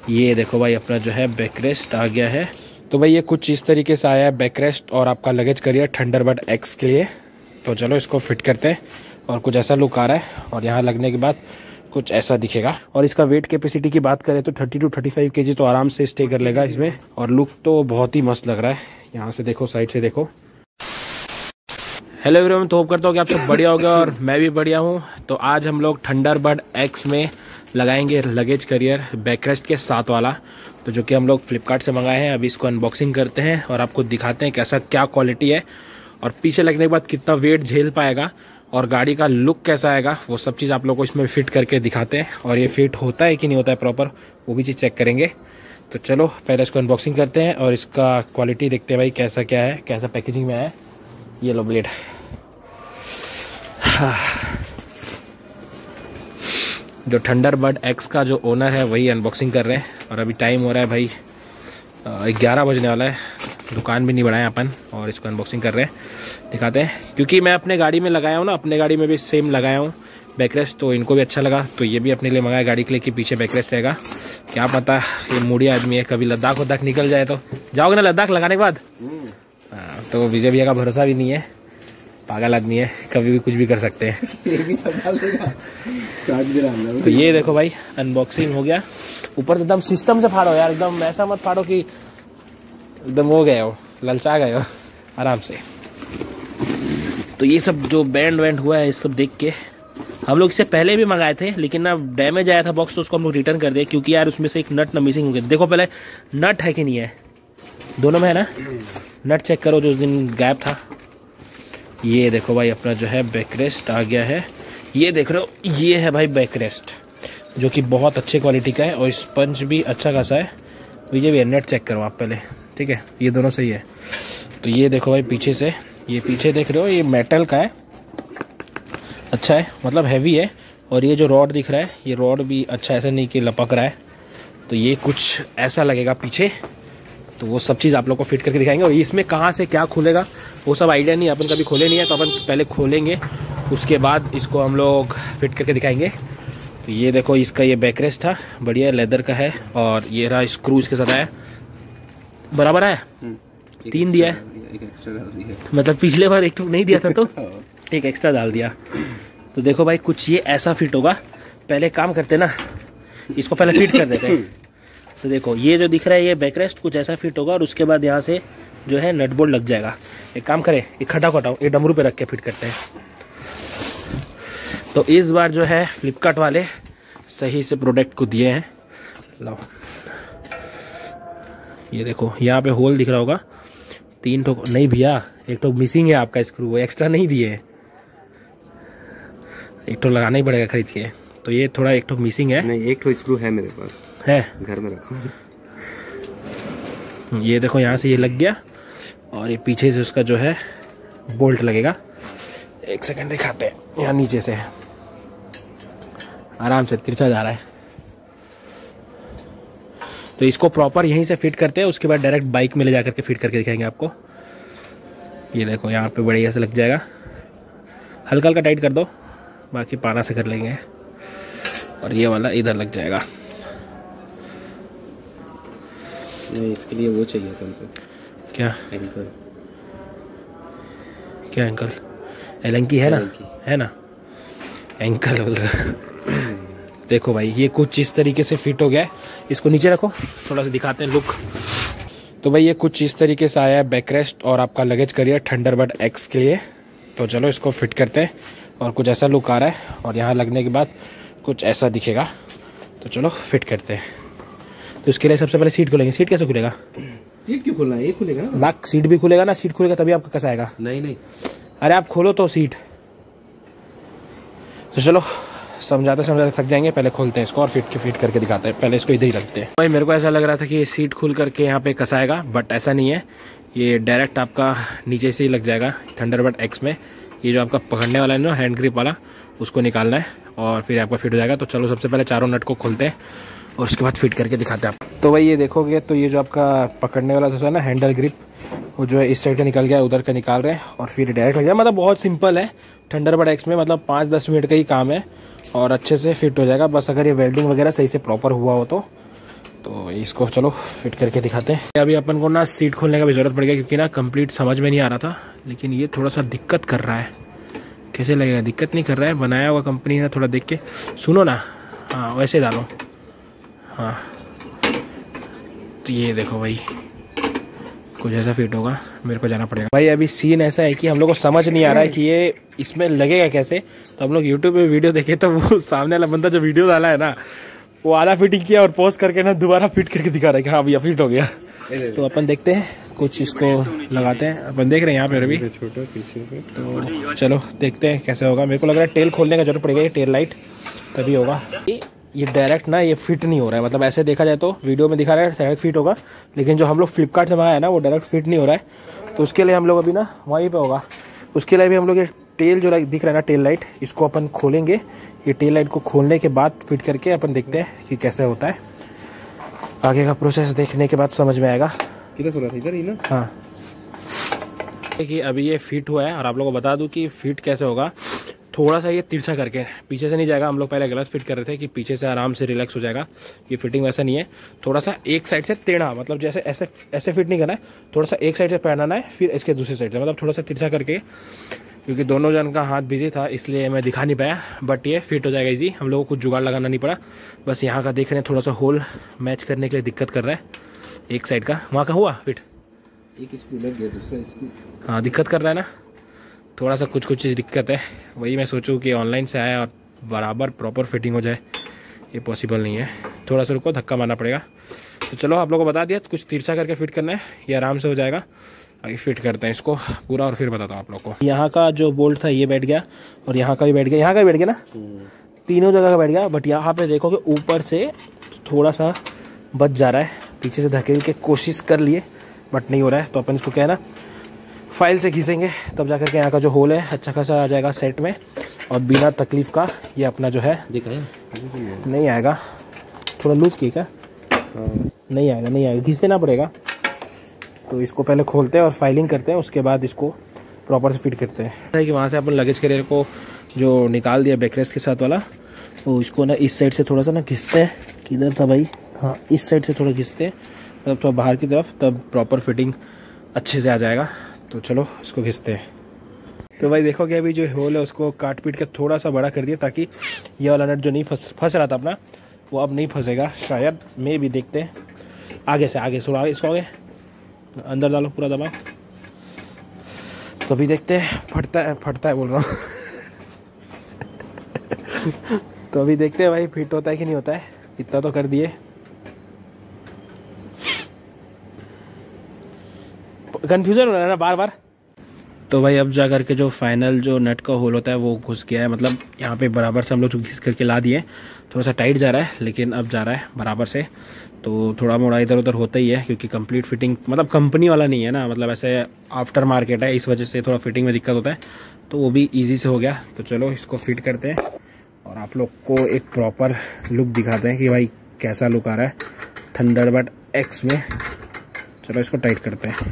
ये देखो भाई अपना जो है बैकरेस्ट आ गया है। तो भाई ये कुछ इस तरीके से आया है बैकरेस्ट और आपका लगेज करियर थंडरबर्ड एक्स के लिए। तो चलो इसको फिट करते हैं और कुछ ऐसा लुक आ रहा है और यहाँ लगने के बाद कुछ ऐसा दिखेगा। और इसका वेट कैपेसिटी की बात करें तो 30 to 35 kg तो आराम से स्टे कर लेगा इसमें। और लुक तो बहुत ही मस्त लग रहा है। यहाँ से देखो, साइड से देखो। हेलो एवरीवन, तो होप करता हूँ कि आप सब बढ़िया होगा और मैं भी बढ़िया हूँ। तो आज हम लोग थंडरबर्ड एक्स में लगाएंगे लगेज करियर बैकरेस्ट के साथ वाला, तो जो कि हम लोग फ्लिपकार्ट से मंगाए हैं। अभी इसको अनबॉक्सिंग करते हैं और आपको दिखाते हैं कैसा क्या क्वालिटी है और पीछे लगने के बाद कितना वेट झेल पाएगा और गाड़ी का लुक कैसा आएगा, वो सब चीज़ आप लोग को इसमें फिट करके दिखाते हैं। और ये फिट होता है कि नहीं होता है प्रॉपर, वो भी चीज़ चेक करेंगे। तो चलो पहले इसको अनबॉक्सिंग करते हैं और इसका क्वालिटी देखते हैं भाई कैसा क्या है, कैसा पैकेजिंग में है। ये लो ब्लेड। जो थंडरबर्ड एक्स का जो ओनर है वही अनबॉक्सिंग कर रहे हैं और अभी टाइम हो रहा है भाई 11 बजने वाला है। दुकान भी नहीं बढ़ाए अपन और इसको अनबॉक्सिंग कर रहे हैं, दिखाते हैं। क्योंकि मैं अपने गाड़ी में लगाया हूँ ना, अपने गाड़ी में भी सेम लगाया हूँ बैकरेस्ट, तो इनको भी अच्छा लगा तो ये भी अपने लिए मंगाया गाड़ी के लिए कि पीछे बैकरेस्ट रहेगा। क्या पता ये मूडी आदमी है, कभी लद्दाख वद्दाख निकल जाए तो जाओगे ना लद्दाख लगाने के बाद। हाँ, तो विजय भैया का भरोसा भी नहीं है, पागल आदमी है, कभी भी कुछ भी कर सकते हैं। तो ये देखो भाई अनबॉक्सिंग हो गया। ऊपर से एकदम सिस्टम से फाड़ो यार, एकदम ऐसा मत फाड़ो कि एकदम हो गए हो, ललचा गए हो, आराम से। तो ये सब जो बैंड वैंड हुआ है इस सब देख के हम लोग इससे पहले भी मंगाए थे, लेकिन ना डैमेज आया था बॉक्स, तो उसको हम लोग रिटर्न कर दिए क्योंकि यार उसमें से एक नट ना मिसिंग हो गया। देखो पहले नट है कि नहीं है, दोनों में है ना, नट चेक करो जो उस दिन गैप था। ये देखो भाई अपना जो है बैकरेस्ट आ गया है। ये देख रहे हो, ये है भाई बैकरेस्ट जो कि बहुत अच्छे क्वालिटी का है और स्पंज भी अच्छा खासा है। ये भी नेट चेक करो आप पहले, ठीक है, ये दोनों सही है। तो ये देखो भाई पीछे से, ये पीछे देख रहे हो ये मेटल का है, अच्छा है, मतलब हैवी है। और ये जो रॉड दिख रहा है ये रॉड भी अच्छा, ऐसा नहीं कि लपक रहा है। तो ये कुछ ऐसा लगेगा पीछे, तो वो सब चीज़ आप लोग को फिट करके दिखाएंगे। और इसमें कहाँ से क्या खुलेगा वो सब आइडिया नहीं, अपन कभी खोले नहीं है, तो अपन पहले खोलेंगे उसके बाद इसको हम लोग फिट करके दिखाएंगे। तो ये देखो इसका ये बैकरेस्ट था, बढ़िया लेदर का है और ये रहा स्क्रू इसके साथ है, बराबर है। 3 दिया है, एक एक्स्ट्रा डाल दिया, मतलब पिछले बार एक तो नहीं दिया था तो एक एक्स्ट्रा डाल दिया। तो देखो भाई कुछ ये ऐसा फिट होगा। पहले काम करते ना, इसको पहले फिट कर देते हैं। तो देखो ये जो दिख रहा है ये बैकरेस्ट कुछ ऐसा फिट होगा और उसके बाद यहाँ से जो है नट बोल्ट लग जाएगा। एक काम करें, एक खटाओ ये डमरू पे रख के फिट करते हैं। तो इस बार जो है फ्लिपकार्ट वाले सही से प्रोडक्ट को दिए हैं। लो ये देखो यहाँ पे होल दिख रहा होगा, 3 ठो नहीं भैया, एक ठो मिसिंग है आपका स्क्रू, वो एक्स्ट्रा नहीं दिए है, एक ठो लगाना ही पड़ेगा खरीद के। तो ये थोड़ा एक ठो मिसिंग है। नहीं, एक ठो स्क्रू है मेरे पास, है घर में रखा। ये देखो यहाँ से ये लग गया और ये पीछे से उसका जो है बोल्ट लगेगा। एक सेकंड दिखाते हैं, यहाँ नीचे से आराम से तिरछा जा रहा है। तो इसको प्रॉपर यहीं से फिट करते हैं, उसके बाद डायरेक्ट बाइक में ले जाकर के फिट करके दिखाएंगे आपको। ये देखो यहाँ पे बढ़िया से लग जाएगा, हल्का हल्का टाइट कर दो, बाकी पाना से कर लेंगे। और ये वाला इधर लग जाएगा। नहीं, इसके लिए वो चाहिए था हमको। क्या? एंकल। क्या एंकल? एलंकी है ना, है ना, एंकल बोल रहा। देखो भाई ये कुछ इस तरीके से फिट हो गया है। इसको नीचे रखो, थोड़ा सा दिखाते हैं लुक। तो भाई ये कुछ इस तरीके से आया है बैकरेस्ट और आपका लगेज करियर थंडरबर्ड एक्स के लिए। तो चलो इसको फिट करते हैं और कुछ ऐसा लुक आ रहा है और यहाँ लगने के बाद कुछ ऐसा दिखेगा। तो चलो फिट करते हैं। तो इसके लिए सबसे पहले सीट खोलेंगे। सीट कैसे खुलेगा? सीट क्यों खोलना है, ये खुलेगा ना। लाख सीट भी खुलेगा ना, सीट खुलेगा तभी आपका कैसा आएगा। नहीं, अरे आप खोलो तो सीट। तो चलो समझाते थक जाएंगे, पहले खोलते हैं इसको और फिट करके दिखाते हैं। पहले इसको इधर ही रखते हैं। भाई मेरे को ऐसा लग रहा था कि ये सीट खुल करके यहाँ पे कसाएगा, बट ऐसा नहीं है, ये डायरेक्ट आपका नीचे से ही लग जाएगा थंडरबर्ड एक्स में। ये जो आपका पकड़ने वाला है ना, हैंड ग्रिप वाला, उसको निकालना है और फिर आपका फिट हो जाएगा। तो चलो सबसे पहले चारों नट को खोलते हैं और उसके बाद फिट करके दिखाते हैं आप। तो भाई ये देखोगे तो ये जो आपका पकड़ने वाला था ना हैंडल ग्रिप, वो जो है इस साइड का निकल गया, उधर का निकाल रहे हैं और फिर डायरेक्ट हो जाए। मतलब बहुत सिंपल है थंडरबर्ड एक्स में, मतलब 5-10 मिनट का ही काम है और अच्छे से फिट हो जाएगा। बस अगर ये वेल्डिंग वगैरह सही से प्रॉपर हुआ हो तो तो इसको चलो फिट करके दिखाते हैं। अभी अपन को ना सीट खोलने का भी जरूरत पड़ गया क्योंकि ना कंप्लीट समझ में नहीं आ रहा था, लेकिन ये थोड़ा सा दिक्कत कर रहा है। कैसे लगेगा? दिक्कत नहीं कर रहा है, बनाया हुआ कंपनी है। थोड़ा देख के सुनो ना, हाँ वैसे डालो, हाँ तो ये देखो भाई कुछ ऐसा फिट होगा। मेरे को जाना पड़ेगा भाई। अभी सीन ऐसा है कि हम लोग को समझ नहीं आ रहा है कि ये इसमें लगेगा कैसे। तो हम लोग यूट्यूब पे वीडियो देखे तो वो सामने वाला बंदा जो वीडियो डाला है ना, वो आधा फिटिंग किया और पॉज करके ना दोबारा फिट करके दिखा रहा है कि हाँ भैया फिट हो गया। तो अपन देखते हैं, कुछ इसको लगाते हैं। अपन देख रहे हैं यहाँ पे अभी छोटा पीछे से, तो चलो देखते हैं कैसे होगा। मेरे को लग रहा है टेल खोलने का जरूरत पड़ेगा, ये टेल लाइट तभी होगा। ये डायरेक्ट ना ये फिट नहीं हो रहा है, मतलब ऐसे देखा जाए तो वीडियो में दिखा रहा है डायरेक्ट फिट होगा, लेकिन जो हम लोग फ्लिपकार्ट से मंगाया है ना वो डायरेक्ट फिट नहीं हो रहा है। तो उसके लिए हम लोग अभी ना वहीं पे होगा, उसके लिए भी हम लोग ये टेल जो दिख रहा है ना टेल लाइट, इसको अपन खोलेंगे। ये टेल लाइट को खोलने के बाद फिट करके अपन देखते हैं कि कैसे होता है। आगे का प्रोसेस देखने के बाद समझ में आएगा। किधर खोला था? इधर ही ना। हाँ देखिए अभी ये फिट हुआ है और आप लोगों को बता दूं कि फिट कैसे होगा। थोड़ा सा ये तिरछा करके, पीछे से नहीं जाएगा। हम लोग पहले गलत फिट कर रहे थे कि पीछे से आराम से रिलैक्स हो जाएगा, ये फिटिंग वैसा नहीं है। थोड़ा सा एक साइड से टेढ़ा, मतलब जैसे ऐसे ऐसे फिट नहीं करना है, थोड़ा सा एक साइड से पहनाना है, फिर इसके दूसरी साइड से, मतलब थोड़ा सा तिरछा करके। क्योंकि दोनों जन का हाथ बिजी था इसलिए मैं दिखा नहीं पाया, बट ये फिट हो जाएगा इजी। हम लोगों को कुछ जुगाड़ लगाना नहीं पड़ा, बस यहाँ का देख रहे हैं थोड़ा सा होल मैच करने के लिए दिक्कत कर रहा है एक साइड का। वहाँ का हुआ फिट, एक स्क्रू लग गया, दूसरा इसकी हाँ दिक्कत कर रहा है ना, थोड़ा सा कुछ चीज़ दिक्कत है। वही मैं सोचूं कि ऑनलाइन से आया और बराबर प्रॉपर फिटिंग हो जाए, ये पॉसिबल नहीं है। थोड़ा सा रुको, धक्का मारना पड़ेगा। तो चलो आप लोगों को बता दिया, कुछ तिरछा करके फिट करना है, ये आराम से हो जाएगा। आगे फिट करते हैं इसको पूरा और फिर बताता हूँ आप लोग को। यहाँ का जो बोल्ट था ये बैठ गया और यहाँ का भी बैठ गया, यहाँ का भी बैठ गया ना, तीनों जगह का बैठ गया। बट यहाँ पे देखो कि ऊपर से थोड़ा सा बच जा रहा है, पीछे से धकेल के कोशिश कर लिए बट नहीं हो रहा है। तो अपन इसको क्या है ना फाइल से खींचेंगे, तब जाकर के यहाँ का जो होल है अच्छा खासा आ जाएगा सेट में, और बिना तकलीफ का ये अपना जो है दिखाया नहीं आएगा। थोड़ा लूज किए क्या? नहीं आएगा, नहीं आएगा, घिस देना पड़ेगा। तो इसको पहले खोलते हैं और फाइलिंग करते हैं, उसके बाद इसको प्रॉपर से फिट करते हैं। कि वहाँ से अपन लगेज कैरियर को जो निकाल दिया बैकरेस्ट के साथ वाला, तो इसको ना इस साइड से थोड़ा सा ना घिसते हैं। किधर था भाई? हाँ इस साइड से थोड़ा घिसते हैं, मतलब थोड़ा बाहर की तरफ, तब प्रॉपर फिटिंग अच्छे से आ जाएगा। तो चलो इसको घिसते हैं। तो भाई देखो कि अभी जो होल है उसको काट पीट के थोड़ा सा बड़ा कर दिया, ताकि ये वाला नट जो नहीं फंस रहा था अपना, वो अब नहीं फंसेगा शायद, मैं भी देखते हैं। आगे से आगे थोड़ा आगे, इसको आगे अंदर डालो पूरा दबा, तो अभी देखते हैं फटता है बोल रहा हूँ तो अभी देखते हैं भाई फिट होता है कि नहीं होता है। इतना तो कर दिए, कंफ्यूजन हो रहा है ना बार बार। तो भाई अब जा करके जो फाइनल जो नट का होल होता है वो घुस गया है, मतलब यहाँ पे बराबर से हम लोग घिस करके ला दिए। थोड़ा सा टाइट जा रहा है लेकिन अब जा रहा है बराबर से। तो थोड़ा मोड़ा इधर उधर होता ही है क्योंकि कंप्लीट फिटिंग मतलब कंपनी वाला नहीं है ना, मतलब ऐसे आफ्टर मार्केट है, इस वजह से थोड़ा फिटिंग में दिक्कत होता है। तो वो भी ईजी से हो गया। तो चलो इसको फिट करते हैं और आप लोग को एक प्रॉपर लुक दिखाते हैं कि भाई कैसा लुक आ रहा है थंडरबर्ड एक्स में। चलो इसको टाइट करते हैं।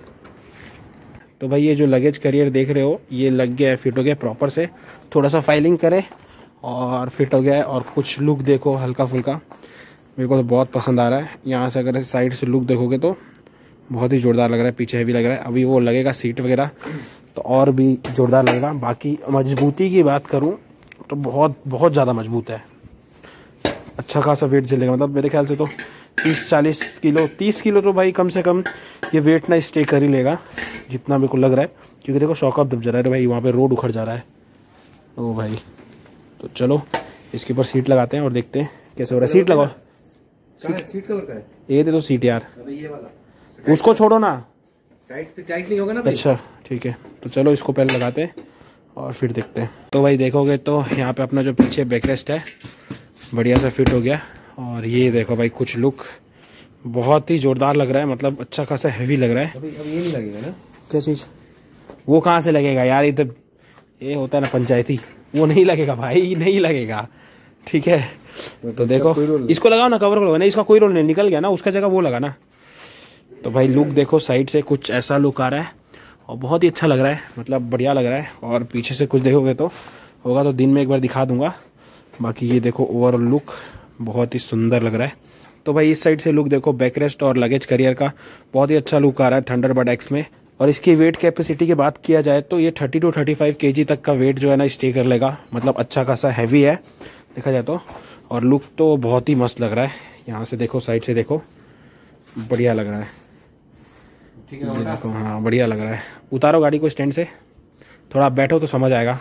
तो भाई ये जो लगेज कैरियर देख रहे हो ये लग गया है, फिट हो गया प्रॉपर से। थोड़ा सा फाइलिंग करें और फिट हो गया है। और कुछ लुक देखो हल्का फुल्का, मेरे को तो बहुत पसंद आ रहा है। यहाँ से अगर साइड से लुक देखोगे तो बहुत ही जोरदार लग रहा है, पीछे भी लग रहा है। अभी वो लगेगा सीट वगैरह तो और भी जोरदार लगेगा। बाकी मजबूती की बात करूँ तो बहुत बहुत ज़्यादा मजबूत है, अच्छा खासा वेट झेलेगा। मतलब मेरे ख्याल से तो 30-40 किलो, 30 किलो तो भाई कम से कम ये वेट ना स्टे कर ही लेगा, जितना मेरे को लग रहा है। क्योंकि देखो शॉक ऑफ दब जा रहा है भाई, वहाँ पे रोड उखड़ जा रहा है। ओ भाई तो चलो इसके ऊपर सीट लगाते हैं और देखते हैं कैसे हो रहा है। सीट लगाओ, सीट कवर का है ये दे दो सीट यार, ये वाला उसको छोड़ो ना, टाइट नहीं होगा ना भाई। अच्छा ठीक है, तो चलो इसको पहले लगाते हैं और फिर देखते हैं। तो भाई देखोगे तो यहाँ पे अपना जो पीछे बैकरेस्ट है बढ़िया से फिट हो गया। और ये देखो भाई कुछ लुक बहुत ही जोरदार लग रहा है, मतलब अच्छा खासा हैवी लग रहा है। अभी ये नहीं लगेगा ना क्या चीज? वो कहाँ से लगेगा यार, ये होता है ना पंचायती, वो नहीं लगेगा भाई, नहीं लगेगा। ठीक है तो देखो इसको लगाओ ना, कवर करो, नहीं इसका कोई रोल नहीं, निकल गया ना, उसका जगह वो लगा ना। तो भाई लुक देखो साइड से कुछ ऐसा लुक आ रहा है और बहुत ही अच्छा लग रहा है, मतलब बढ़िया लग रहा है। और पीछे से कुछ देखोगे तो होगा तो दिन में एक बार दिखा दूंगा। बाकी ये देखो ओवरऑल लुक बहुत ही सुंदर लग रहा है। तो भाई इस साइड से लुक देखो, बैकरेस्ट और लगेज करियर का बहुत ही अच्छा लुक आ रहा है थंडरबर्ड एक्स में। और इसकी वेट कैपेसिटी की बात किया जाए तो ये 30 to 35 kg तक का वेट जो है ना स्टे कर लेगा, मतलब अच्छा खासा हैवी है देखा जाए तो। और लुक तो बहुत ही मस्त लग रहा है, यहाँ से देखो, साइड से देखो, बढ़िया लग रहा है। ठीक है देखो, हाँ बढ़िया लग रहा है। उतारो गाड़ी को स्टैंड से, थोड़ा आप बैठो तो समझ आएगा,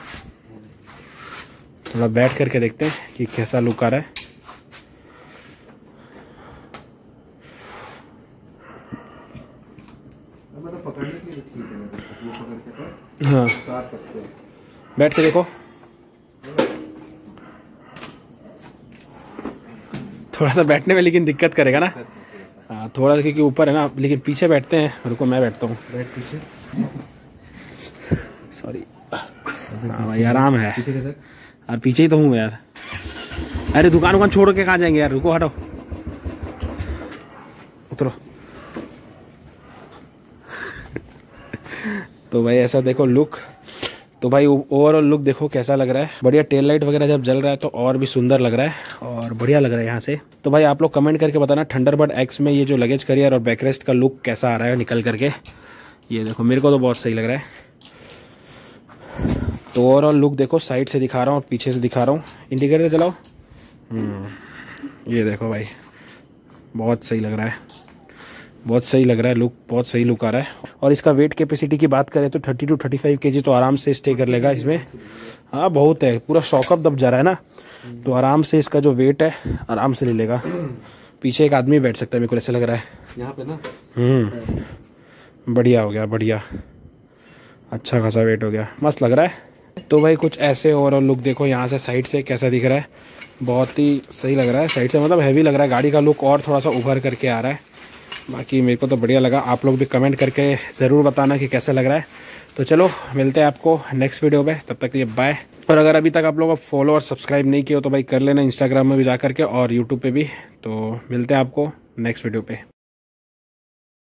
थोड़ा बैठ करके देखते हैं कि कैसा लुक आ रहा है। हाँ बैठ के देखो, थोड़ा सा बैठने में लेकिन दिक्कत करेगा ना। हाँ थोड़ा सा, क्योंकि ऊपर है ना, लेकिन पीछे बैठते हैं। रुको मैं बैठता हूँ, बैठ पीछे, सॉरी। हाँ भाई आराम है यार, पीछे ही तो हूँ यार। अरे दुकान छोड़ के कहाँ जाएंगे यार, रुको हटो, उतरो। तो भाई ऐसा देखो लुक। तो भाई ओवरऑल लुक देखो कैसा लग रहा है, बढ़िया। टेल लाइट वगैरह जब जल रहा है तो और भी सुंदर लग रहा है और बढ़िया लग रहा है यहाँ से। तो भाई आप लोग कमेंट करके बताना थंडरबर्ड एक्स में ये जो लगेज करियर और बैकरेस्ट का लुक कैसा आ रहा है निकल करके। ये देखो मेरे को तो बहुत सही लग रहा है। तो ओवरऑल लुक देखो, साइड से दिखा रहा हूँ और पीछे से दिखा रहा हूँ। इंडिकेटर चलाओ। ये देखो भाई बहुत सही लग रहा है, बहुत सही लग रहा है लुक, बहुत सही लुक आ रहा है। और इसका वेट कैपेसिटी की बात करें तो 30 to 35 kg तो आराम से स्टे कर लेगा इसमें। हाँ बहुत है, पूरा शॉकअप दब जा रहा है ना, तो आराम से इसका जो वेट है आराम से ले लेगा। पीछे एक आदमी बैठ सकता है, मेरे को ऐसा लग रहा है यहाँ पे ना। बढ़िया हो गया, बढ़िया, अच्छा खासा वेट हो गया, मस्त लग रहा है। तो भाई कुछ ऐसे ओवरऑल लुक देखो यहाँ से साइड से कैसा दिख रहा है, बहुत ही सही लग रहा है साइड से, मतलब हैवी लग रहा है। गाड़ी का लुक और थोड़ा सा उभर करके आ रहा है। बाकी मेरे को तो बढ़िया लगा, आप लोग भी कमेंट करके ज़रूर बताना कि कैसा लग रहा है। तो चलो मिलते हैं आपको नेक्स्ट वीडियो में, तब तक के लिए बाय। और अगर अभी तक आप लोग फॉलो और सब्सक्राइब नहीं किए हो तो भाई कर लेना, इंस्टाग्राम में भी जा करके और यूट्यूब पे भी। तो मिलते हैं आपको नेक्स्ट वीडियो पे।